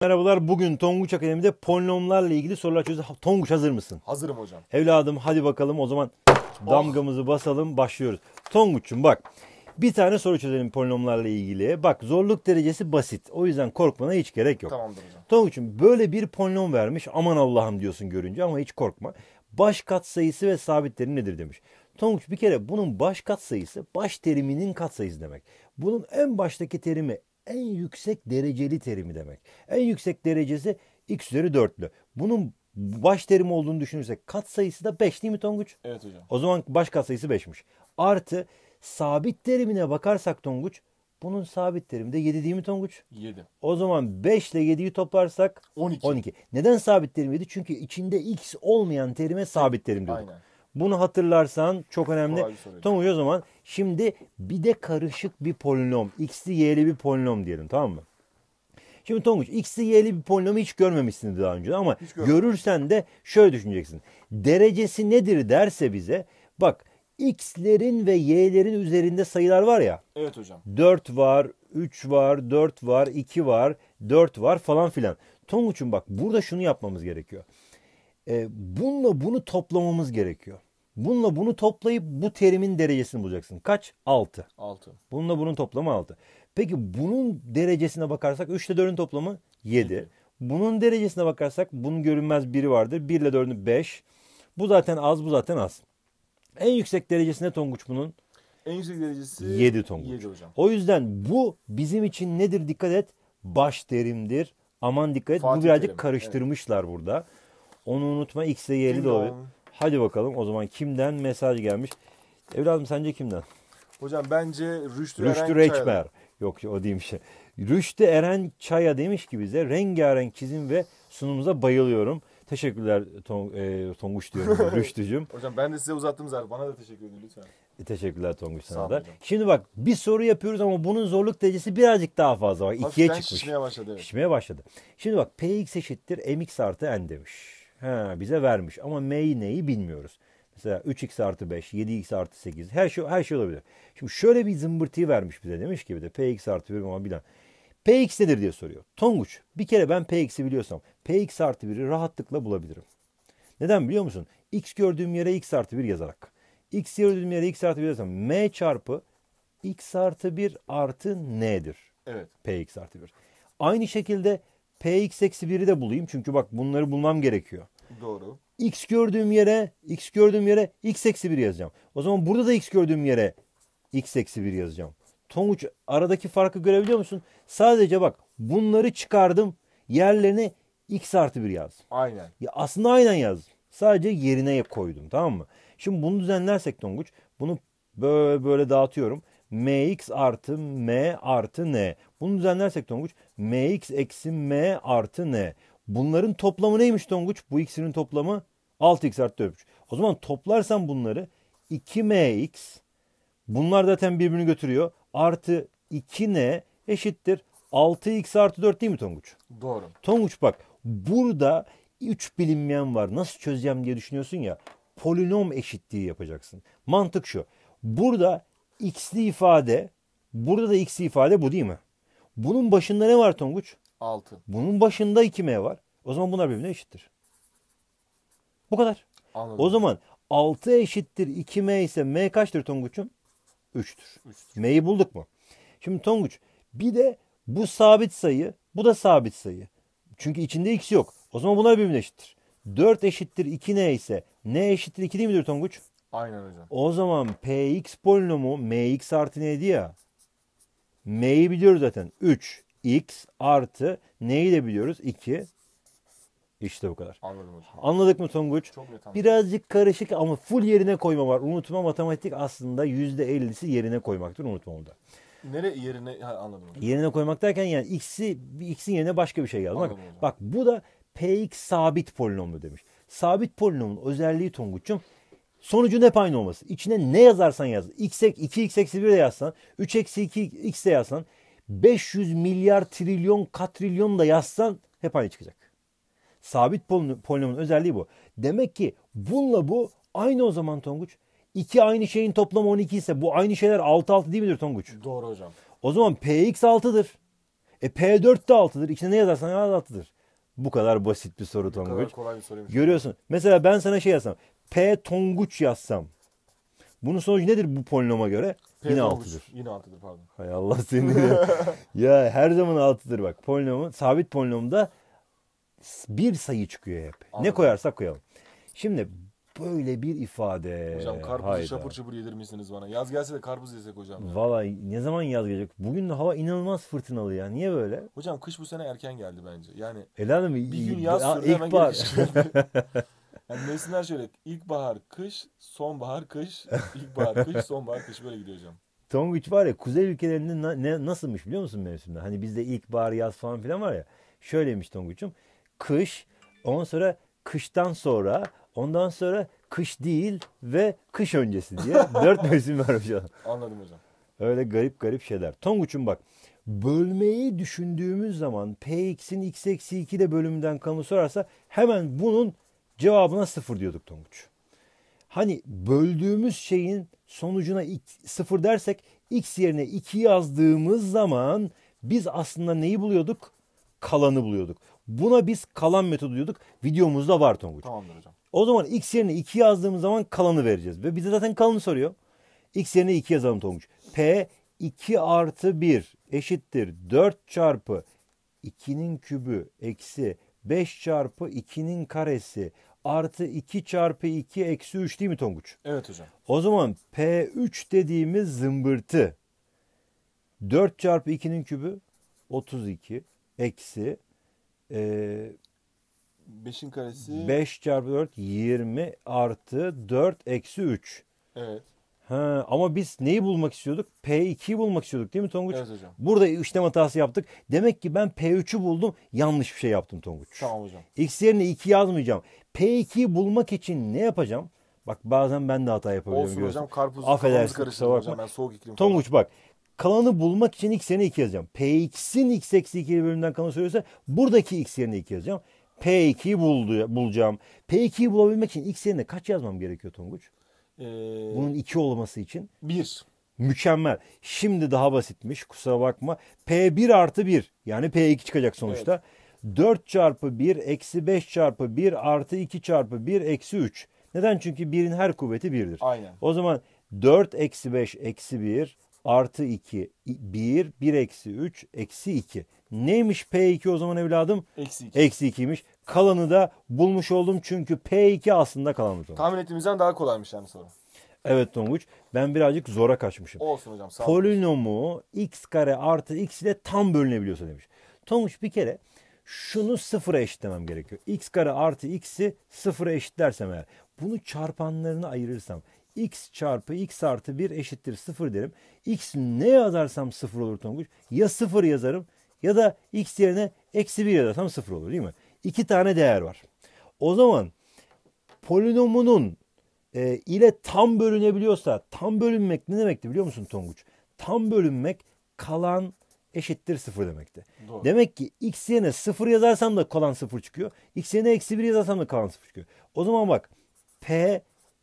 Merhabalar, bugün Tonguç Akademi'de polinomlarla ilgili sorular çözeceğiz. Tonguç, hazır mısın? Hazırım hocam. Evladım hadi bakalım, o zaman damgamızı basalım, başlıyoruz. Tonguç'um bak, bir tane soru çözelim polinomlarla ilgili. Bak, zorluk derecesi basit, o yüzden korkmana hiç gerek yok. Tamamdır hocam. Tonguç'um böyle bir polinom vermiş, aman Allah'ım diyorsun görünce ama hiç korkma. Baş katsayısı ve sabitleri nedir demiş. Tonguç, bir kere bunun baş katsayısı baş teriminin katsayısı demek. Bunun en baştaki terimi en yüksek dereceli terimi demek. En yüksek derecesi x üzeri 4'lü. Bunun baş terimi olduğunu düşünürsek katsayısı da 5 değil mi Tonguç? Evet hocam. O zaman baş katsayısı 5'miş. Artı sabit terimine bakarsak Tonguç, bunun sabit terimi de 7 değil mi Tonguç? 7. O zaman 5 ile 7'yi toplarsak 12. Neden sabit terim 7? Çünkü içinde x olmayan terime sabit terim diyorduk. Aynen. Bunu hatırlarsan çok önemli. Kolay bir soruydu. Tamam o zaman şimdi bir de karışık bir polinom. X'li y'li bir polinom diyelim, tamam mı? Şimdi Tonguç, x'li y'li bir polinomu hiç görmemişsin daha önce ama görürsen de şöyle düşüneceksin. Derecesi nedir derse bize, bak x'lerin ve y'lerin üzerinde sayılar var ya. Evet hocam. 4 var, 3 var, 4 var, 2 var, 4 var falan filan. Tonguç'um bak, burada şunu yapmamız gerekiyor. Bununla bunu toplamamız gerekiyor. Bununla bunu toplayıp bu terimin derecesini bulacaksın. Kaç? 6. 6. Bununla bunun toplamı 6. Peki bunun derecesine bakarsak 3 ile 4'ün toplamı 7. Bunun derecesine bakarsak bunun görünmez biri vardır. 1 ile 4'ün 5. Bu zaten az, bu zaten az. En yüksek derecesine Tonguç bunun? En yüksek derecesi 7 Tonguç. 7 hocam. O yüzden bu bizim için nedir, dikkat et? Baş terimdir. Aman dikkat et. Fatih Bu birazcık terimi, karıştırmışlar burada. Onu unutma, x ile y'li de olabilir. Hadi bakalım o zaman kimden mesaj gelmiş? Evladım sence kimden? Hocam bence Rüştü Rüştü Reçber. Yok o değilmiş. Rüştü Eren Çaya demiş ki bize, rengarenk çizim ve sunumuza bayılıyorum. Teşekkürler Tonguç diyorum Rüştücüm. Hocam ben de size uzattım zaten. Bana da teşekkür edin lütfen. Teşekkürler Tonguç Sağ sana olun da. hocam. Şimdi bak, bir soru yapıyoruz ama bunun zorluk derecesi birazcık daha fazla. Bak 2'ye Hafiften çıkmış. şişmeye başladı. Evet. Şişmeye başladı. Şimdi bak, px eşittir mx artı n demiş. Bize vermiş ama m'yi neyi bilmiyoruz. Mesela 3x artı 5, 7x artı 8, her şey olabilir. Şimdi şöyle bir zımbırtıyı vermiş bize, demiş ki bir de px artı 1 ama bilen. Px nedir diye soruyor. Tonguç, bir kere ben px'i biliyorsam px artı 1'i rahatlıkla bulabilirim. Neden biliyor musun? X gördüğüm yere x artı 1 yazarak. X gördüğüm yere x artı 1 yazarsam m çarpı x artı 1 artı n'dir. Evet. Px artı 1. Aynı şekilde px eksi 1'i de bulayım. Çünkü bak bunları bulmam gerekiyor. Doğru. X gördüğüm yere x eksi 1 yazacağım. O zaman burada da x gördüğüm yere x eksi 1 yazacağım. Tonguç, aradaki farkı görebiliyor musun? Sadece bak, bunları çıkardım. Yerlerine x artı 1 yazdım. Aynen. Ya aslında aynen yazdım. Sadece yerine koydum, tamam mı? Şimdi bunu düzenlersek Tonguç, bunu böyle dağıtıyorum. Mx artı m artı n. Bunu düzenlersek Tonguç, mx eksi m artı n. Bunların toplamı neymiş Tonguç? Bu ikisinin toplamı 6x artı 4. O zaman toplarsam bunları 2mx, bunlar zaten birbirini götürüyor, artı 2n eşittir 6x artı 4 değil mi Tonguç? Doğru. Tonguç bak, burada 3 bilinmeyen var. Nasıl çözeceğim diye düşünüyorsun ya. Polinom eşitliği yapacaksın. Mantık şu. Burada x'li ifade, burada da x'li ifade, bu değil mi? Bunun başında ne var Tonguç? 6. Bunun başında 2m var. O zaman bunlar birbirine eşittir. Bu kadar. Anladım. O zaman 6 eşittir 2m ise m kaçtır Tonguç'um? 3'tür. 3'tür. M'yi bulduk mu? Şimdi Tonguç, bir de bu sabit sayı, bu da sabit sayı. Çünkü içinde x yok. O zaman bunlar birbirine eşittir. 4 eşittir 2n ise n eşittir 2 değil midir Tonguç? Aynen hocam. O zaman px polinomu mx artı n'ydi ya. M'yi biliyoruz zaten. 3x artı n'yi de biliyoruz. 2. İşte bu kadar. Anladım hocam. Anladık mı Tonguç? Çok net anladım. Birazcık karışık ama full yerine koyma var. Unutma, matematik aslında %50'si yerine koymaktır. Unutma onu da. Nere yerine anladım hocam. Yerine koymak derken yani x'in yerine başka bir şey yazmak. Anladım hocam. Bak bu da px sabit polinomlu demiş. Sabit polinomun özelliği Tonguç'um, sonucun hep aynı olması. İçine ne yazarsan yaz. 2x eksi 1 de yazsan, 3 eksi 2x de yazsan, 500 milyar trilyon katrilyon da yazsan hep aynı çıkacak. Sabit polinomun özelliği bu. Demek ki bununla bu aynı o zaman Tonguç. İki aynı şeyin toplamı 12 ise bu aynı şeyler 6 değil midir Tonguç? Doğru hocam. O zaman px 6'dır. P4 de 6'dır. İçine ne yazarsan yaz 6'dır. Bu kadar basit bir soru Bu kadar Tonguç. kolay bir soruymuş. Görüyorsun. Mesela ben sana şey yazsam. P Tonguç yazsam. Bunun sonucu nedir bu polinoma göre? Yine Tonguç. 6'dır. Yine 6'dır pardon. Hay Allah seni. Ya her zaman 6'dır bak. Polinomun, sabit polinomda bir sayı çıkıyor hep. Anladım. Ne koyarsak koyalım. Şimdi böyle bir ifade. Hocam karpuzu Hayda. şapur şapur yedirmişsiniz bana. Yaz gelse de karpuz yesek hocam. Ya. Vallahi ne zaman yaz gelecek? Bugün de hava inanılmaz fırtınalı ya. Niye böyle? Hocam kış bu sene erken geldi bence. Yani Evladım bir gün yaz sürdü hemen geri kış geldi. Yani mevsimler şöyle. İlkbahar, kış, sonbahar, kış, ilkbahar, kış, sonbahar, kış böyle gidiyor hocam. Tonguç var ya kuzey ülkelerinde nasılmış biliyor musun mevsimler? Hani bizde ilkbahar, yaz falan filan var ya. Şöyleymiş Tonguç'um. Kış, ondan sonra kıştan sonra, ondan sonra kış değil ve kış öncesi diye 4 mevsim var hocam. Anladım hocam. Öyle garip garip şeyler. Tonguç'um bak. Bölmeyi düşündüğümüz zaman Px'in x eksi 2 ile bölümünden kalanı sorarsa hemen bunun cevabına 0 diyorduk Tonguç. Hani böldüğümüz şeyin sonucuna 0 dersek x yerine 2 yazdığımız zaman biz aslında neyi buluyorduk? Kalanı buluyorduk. Buna biz kalan metodu diyorduk. Videomuzda var Tonguç. Tamamdır hocam. O zaman x yerine 2 yazdığımız zaman kalanı vereceğiz. Ve bize zaten kalanı soruyor. X yerine 2 yazalım Tonguç. P 2 artı 1 eşittir 4 çarpı 2'nin kübü eksi 5 çarpı 2'nin karesi artı 2 çarpı 2 eksi 3 değil mi Tonguç? Evet hocam. O zaman P3 dediğimiz zımbırtı 4 çarpı 2'nin kübü 32 eksi 5'in karesi. 5 çarpı 4 20 artı 4 eksi 3. Evet. Ha, ama biz neyi bulmak istiyorduk? P2'yi bulmak istiyorduk değil mi Tonguç? Evet hocam. Burada işlem hatası yaptık. Demek ki ben P3'ü buldum. Yanlış bir şey yaptım Tonguç. Tamam hocam. X yerine 2 yazmayacağım. P2'yi bulmak için ne yapacağım? Bak bazen ben de hata yapabiliyorum. Olsun görüyorsun. hocam karpuz Affedersin, kafamızı kusura karıştırdım bakma. hocam. Ben soğuk iklim falan. Tonguç bak. Kalanı bulmak için x yerine 2 yazacağım. Px'in x eksi 2 bölümünden kalanı söylüyorsa buradaki x yerine 2 yazacağım. P2'yi bulacağım. P2'yi bulabilmek için x yerine kaç yazmam gerekiyor Tonguç? Bunun 2 olması için. 1. Mükemmel. Şimdi daha basitmiş. Kusura bakma. P1 artı 1. Yani P2 çıkacak sonuçta. 4 çarpı 1 eksi 5 çarpı 1 artı 2 çarpı 1 eksi 3. Neden? Çünkü 1'in her kuvveti 1'dir. Aynen. O zaman 4 eksi 5 eksi 1 artı 2 1 1 eksi 3 eksi 2. Neymiş P2 o zaman evladım? Eksi 2. Eksi 2'ymiş. Kalanı da bulmuş oldum çünkü P2 aslında kalanı. Tahmin ettiğimizden daha kolaymış yani soru. Evet Tonguç. Ben birazcık zora kaçmışım. Olsun hocam. Sağ olun. Polinomu x kare artı x ile tam bölünebiliyorsa demiş. Tonguç bir kere şunu sıfıra eşitlemem gerekiyor. X kare artı x'i sıfıra eşitlersem eğer bunu çarpanlarına ayırırsam x çarpı x artı 1 eşittir 0 derim. X ne yazarsam 0 olur Tonguç. Ya 0 yazarım ya da x yerine eksi 1 yazarsam 0 olur değil mi? İki tane değer var. O zaman polinomunun ile tam bölünebiliyorsa tam bölünmek ne demekti biliyor musun Tonguç? Tam bölünmek kalan eşittir 0 demekti. Doğru. Demek ki x yerine 0 yazarsam da kalan 0 çıkıyor. X yerine eksi 1 yazarsam da kalan 0 çıkıyor. O zaman bak P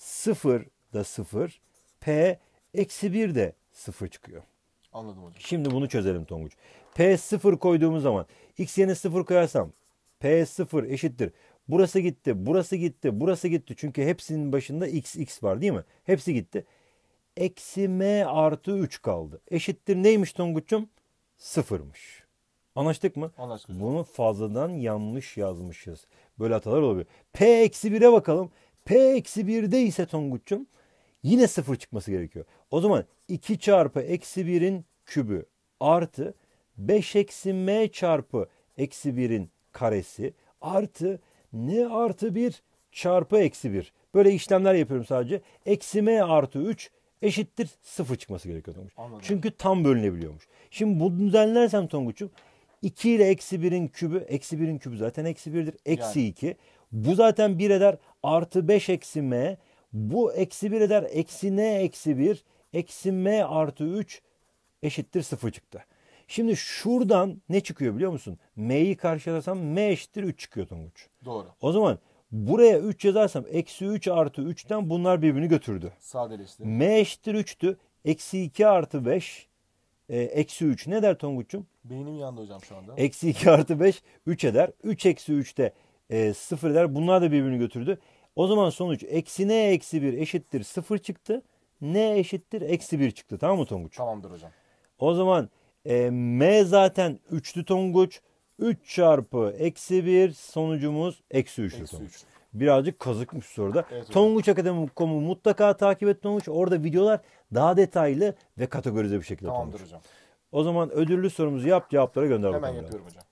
0 da 0, P eksi 1 de 0 çıkıyor. Anladım hocam. Şimdi bunu çözelim Tonguç. P 0 koyduğumuz zaman x yerine 0 koyarsam P 0 eşittir. Burası gitti, burası gitti, burası gitti. Çünkü hepsinin başında x var değil mi? Hepsi gitti. Eksi m artı 3 kaldı. Eşittir neymiş Tonguç'um? 0'mış. Anlaştık mı? Anlaştık hocam. Bunu fazladan yanlış yazmışız. Böyle hatalar olabilir. P eksi 1'e bakalım. P eksi 1'de ise Tonguç'um yine 0 çıkması gerekiyor. O zaman 2 çarpı eksi 1'in kübü artı 5 eksi m çarpı eksi 1'in karesi artı n artı 1 çarpı eksi 1. Böyle işlemler yapıyorum sadece. Eksi m artı 3 eşittir 0 çıkması gerekiyor Tonguç. Anladım. Çünkü tam bölünebiliyormuş. Şimdi bunu düzenlersem Tonguç'um 2 ile eksi 1'in kübü, eksi 1'in kübü zaten eksi 1'dir. Eksi Yani. 2. Bu zaten 1 eder. Artı 5 eksi m. Bu eksi 1 eder. Eksi n eksi 1. Eksi m artı 3 eşittir 0 çıktı. Şimdi şuradan ne çıkıyor biliyor musun? M'yi karşılasam m eşittir 3 çıkıyor Tonguç. Doğru. O zaman buraya 3 yazarsam eksi 3 artı 3'ten bunlar birbirini götürdü. Sadeleşti. M eşittir 3'tü. Eksi 2 artı 5 eksi 3 ne der Tonguç'um? Beynim yandı hocam şu anda. Eksi 2 artı 5 3 eder. 3 eksi 3 de 0 eder. Bunlar da birbirini götürdü. O zaman sonuç eksi n eksi 1 eşittir 0 çıktı. N eşittir eksi 1 çıktı. Tamam mı Tonguç? Tamamdır hocam. O zaman m zaten 3'lü Tonguç. 3 çarpı eksi 1 sonucumuz eksi 3'tü Eksi Tonguç. 3. Birazcık kazıkmış soruda. Evet hocam. Tonguçakademi.com'u mutlaka takip et Tonguç. Orada videolar daha detaylı ve kategorize bir şekilde Tamamdır Tonguç. hocam. O zaman ödüllü sorumuzu yap, cevaplara gönder Hemen bakalım. yapıyorum hocam.